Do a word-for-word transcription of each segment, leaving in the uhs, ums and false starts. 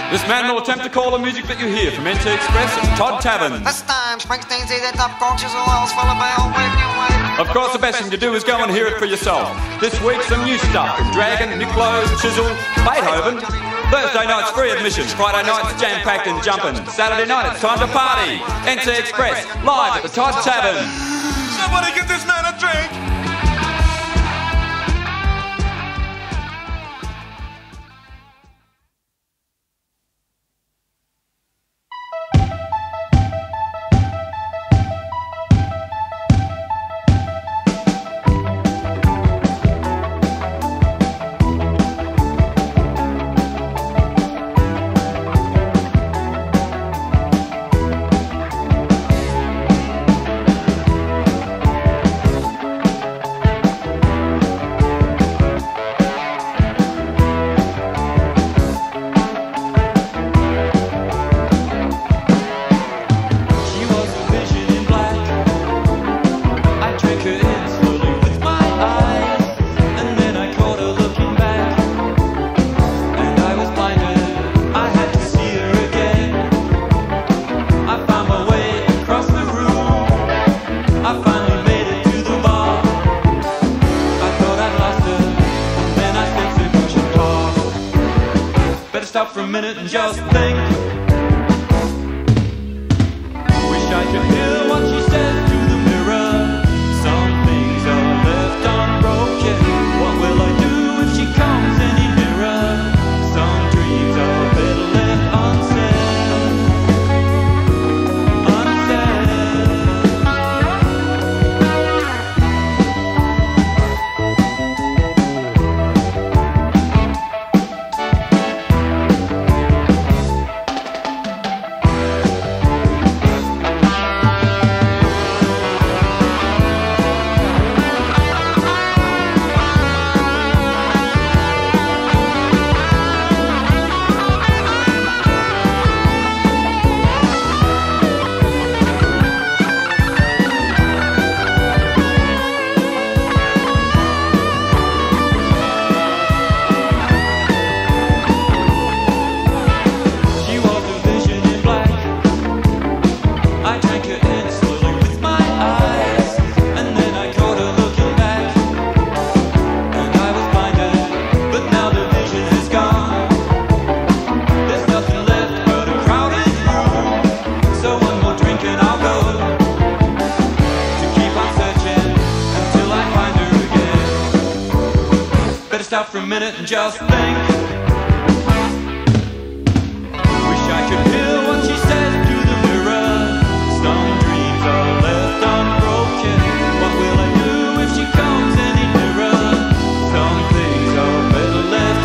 This man will attempt to call the music that you hear from N T Express at Todd Tavern. This time, Springsteen's either top conscious or else full of bell waving away. Of course, the best thing to do is go and hear it for yourself. This week, some new stuff from Dragon, Niccolo, Chisel, Beethoven. Thursday night's free admission, Friday night's jam-packed and jumping. Saturday night, it's time to party. N T Express, live at the Todd Tavern. Somebody get this man a drink! Stop for a minute and just think. Wish I could hear what she says to the mirror. Some things are left unbroken. What will I do if she comes any nearer? Some dreams are better left unsaid. Stop for a minute and just think. Wish I could hear what she says to the mirror. Some dreams are left unbroken. What will I do if she comes any nearer? Some things are better left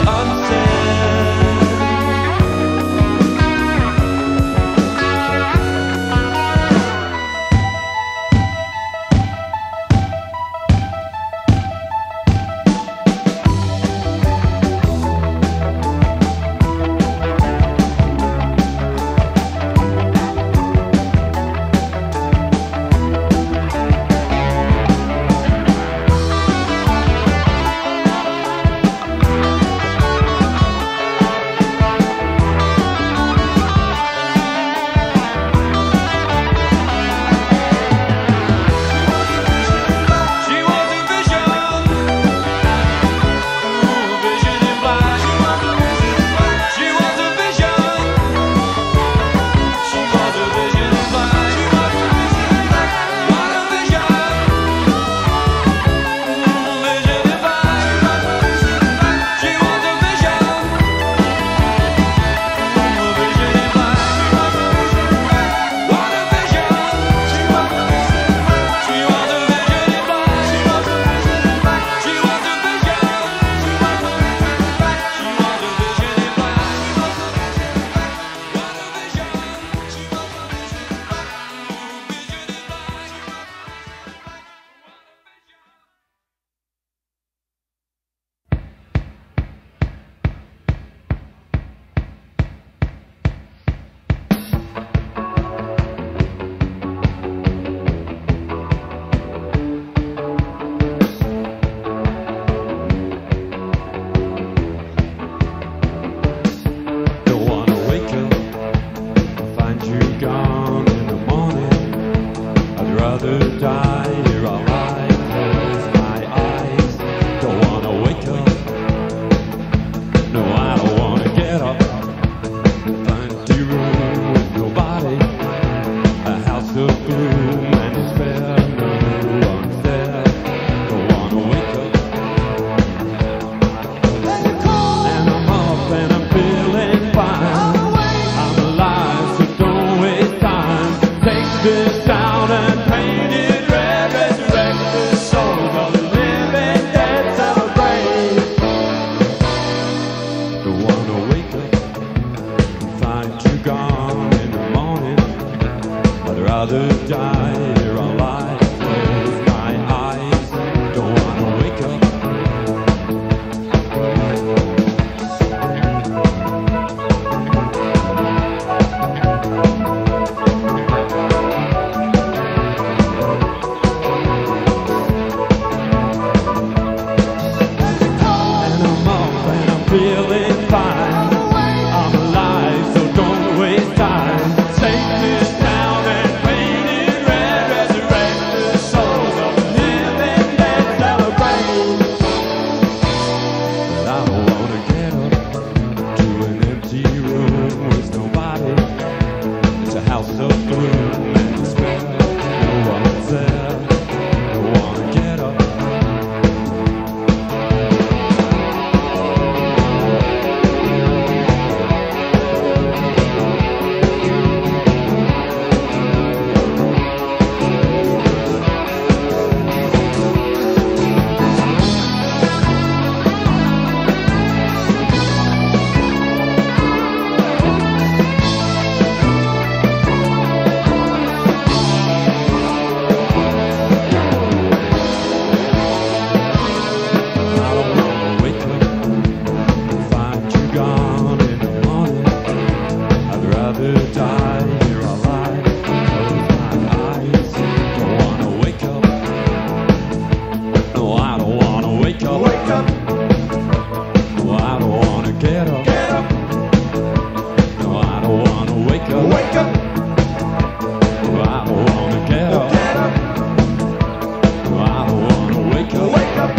rather die here alive. Close my eyes, don't wanna wake up. And I'm off and I'm feeling fine. I'm alive, so don't waste time. Take this town and paint it red. Resurrect the souls of the living dead. Celebrate. But I don't wanna get up to an empty room with nobody. It's a house of gloom and despair. No one's there. Don't wanna get up. I don't wanna wake up and find you gone in the morning. I'd rather die here alive. Close my eyes, don't wanna wake up. No, I don't wanna wake up. Wake up. No, I don't wanna get up. Get up. No, I don't wanna wake up. Wake up. No, I don't wanna get up. Get up. No, I don't wanna wake up. Wake up.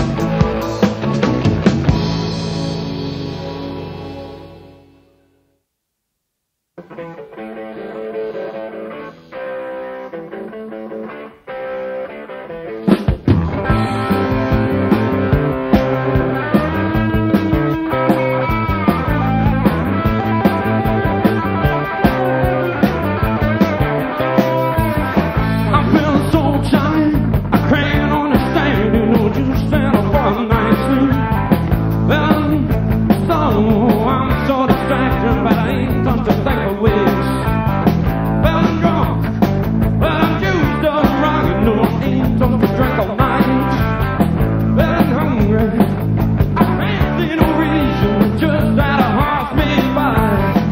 I'm feeling so tired, I can't understand. You know, just stand up for a night sleep. Well, so I'm so distracted, but I ain't done to think of ways. Well, I'm drunk, well, I'm used up wrong. You know, I ain't done to drink all night. Well, I'm hungry, I can't see no reason, just that a heart me by.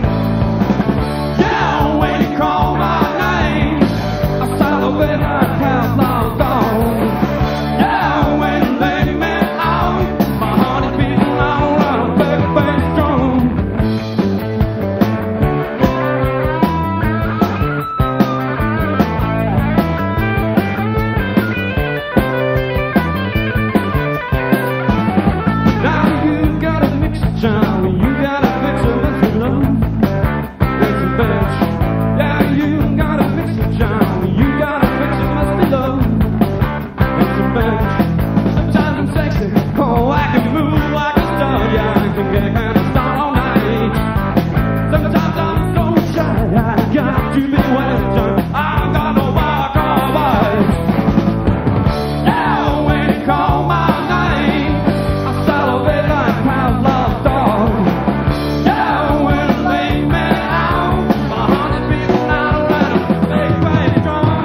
Yeah, when you call my name, I celebrate like half lost dog. Yeah, when you lay me out, my heart is beating loud like a big bass drum. Now you gotta mix it, John. You gotta fix it, let's love. Fix it, bitch. Yeah, you gotta fix it, John. You gotta fix it, must be love. Fix it, bitch. Sometimes I'm sexy. Oh, I can move like a star. Yeah, I can get kind of star all night. Sometimes I'm so shy. I got to be Western. I got no back or white. Yeah, when you call my name, I celebrate like half lost dog. Yeah, when you lay me out, my heart is beating out like a big bass drum.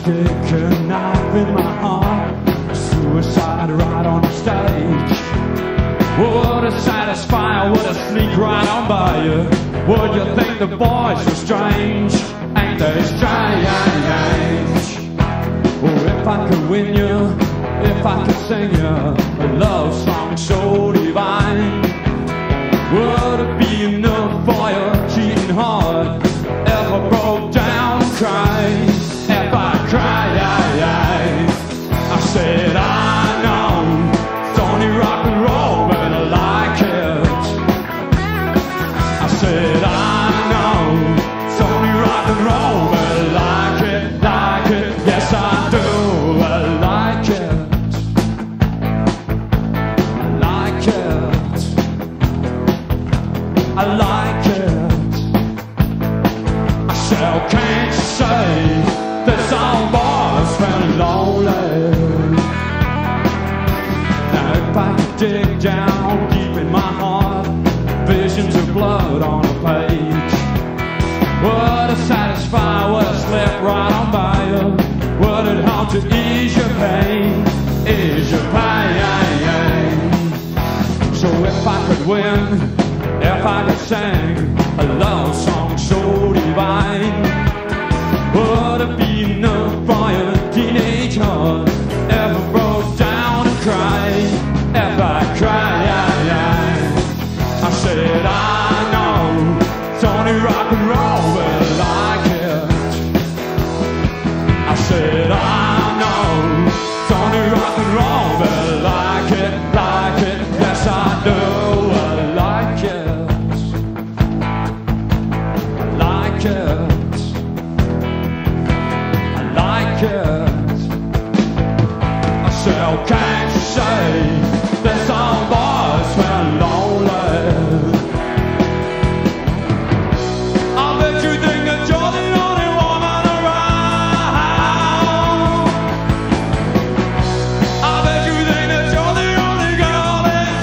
stick a knife in my heart, suicide right on the stage. Would I satisfy, would I sneak right on by you? Would you think the boys were strange? Ain't they strange? Oh, if I could win you, if I could sing you a love song so divine, would it be enough for your cheating heart? If I broke down and cried, if I cried, I said I know it's only rock and roll, but I like it. I said I know it's only rock and roll, but I like it, like it. Yes I do, I like it. I like it. I like it. I said, can't you say this old boy's feeling lonely? Now if I could dig down deep in my heart, visions of blood on a page, would it satisfy, would it slip right on by you? Would it help to ease your pain, ease your pain? So if I could win, if I could sing a love song so divine, would it be enough for your teenage heart? If I broke down and cried, if I cried, I said I know it's only rock and roll, but I like it. I said I know it's only rock and roll, but I like it, like it. Yes I do, I like it. I like it. I like it. I said, oh, can't you say this old boy's been lonely? I bet you think that you're the only woman around. I bet you think that you're the only girl in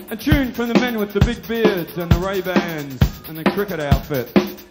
A tune from the men with the big beards and the Ray-Bans and the cricket outfit.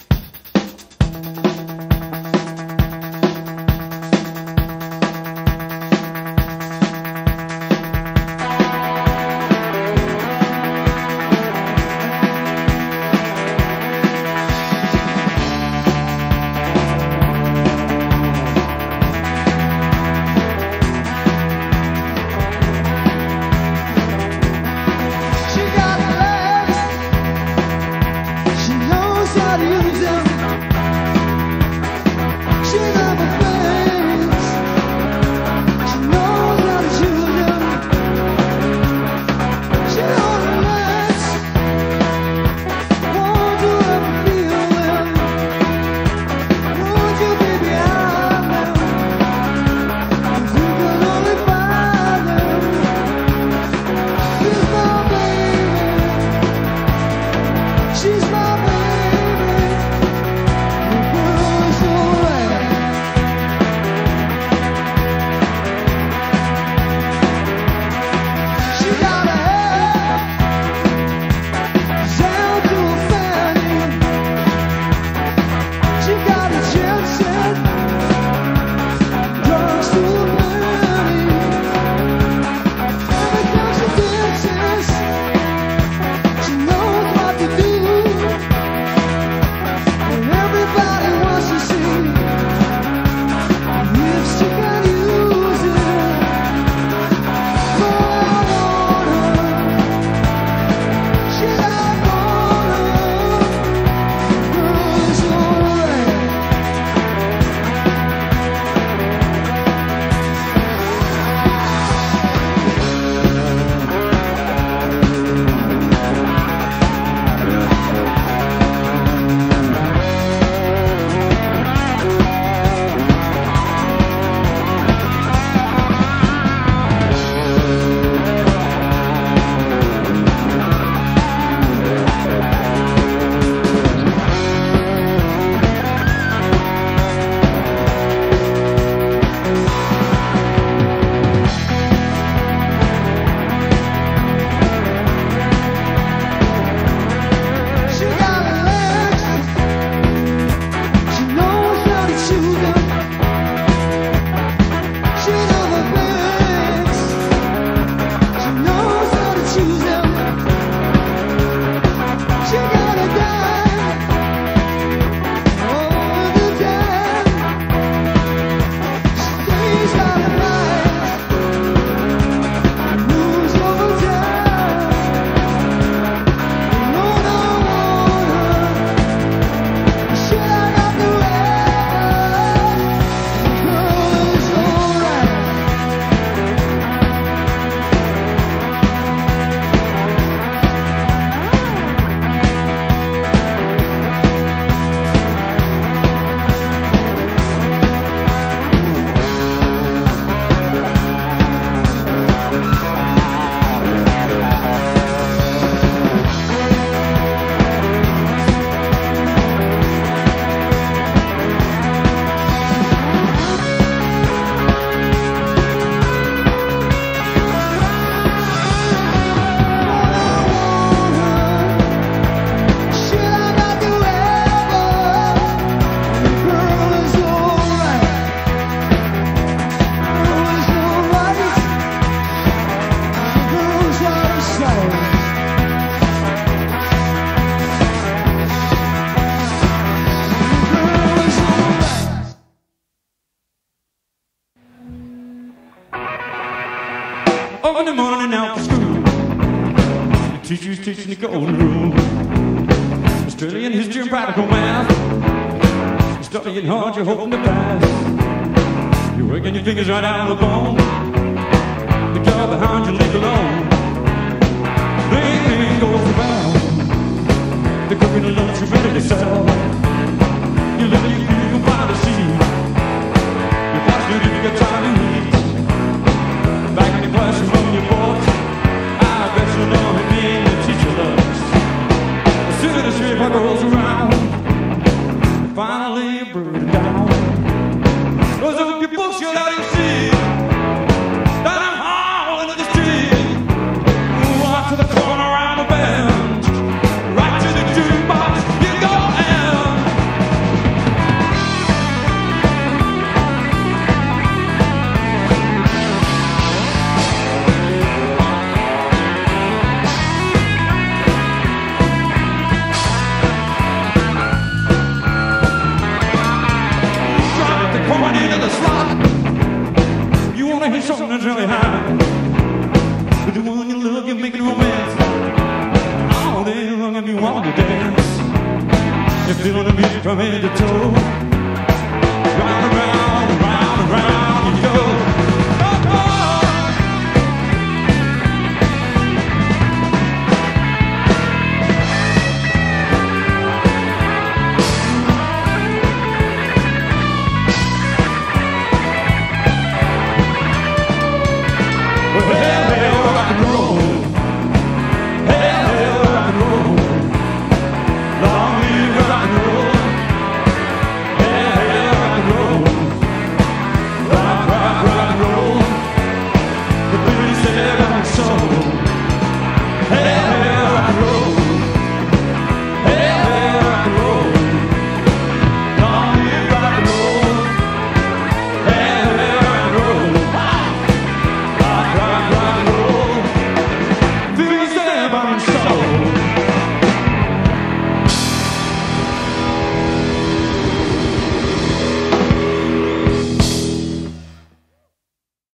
Over in the morning out for school, the teacher's teaching the golden rule. Australian history and practical math. You're studying hard, you're hoping to pass. You're working your fingers right out of the bone. The girl behind you leave alone. Bling, bling goes around. They're cooking a lunch you're ready to sell. You live in your you by the sea. Your boss duty, you got time to eat. Back in the classroom on your board, I bet you know him being the teacher loves. As soon as the three o'clock rolls around, finally burn it down. Close up your books, you'll let him see. lonely high. With the one you love, you're making romance. All day long and you want to dance. You're feeling the music from head to toe. Round and round, round and round you go. Oh, oh. Well, hell, hell, rock and roll. Hell, hell, rock and roll. Long live rock and roll. Hell, hell, rock and roll. Rock, rock, rock and roll. The baby said rock and soul.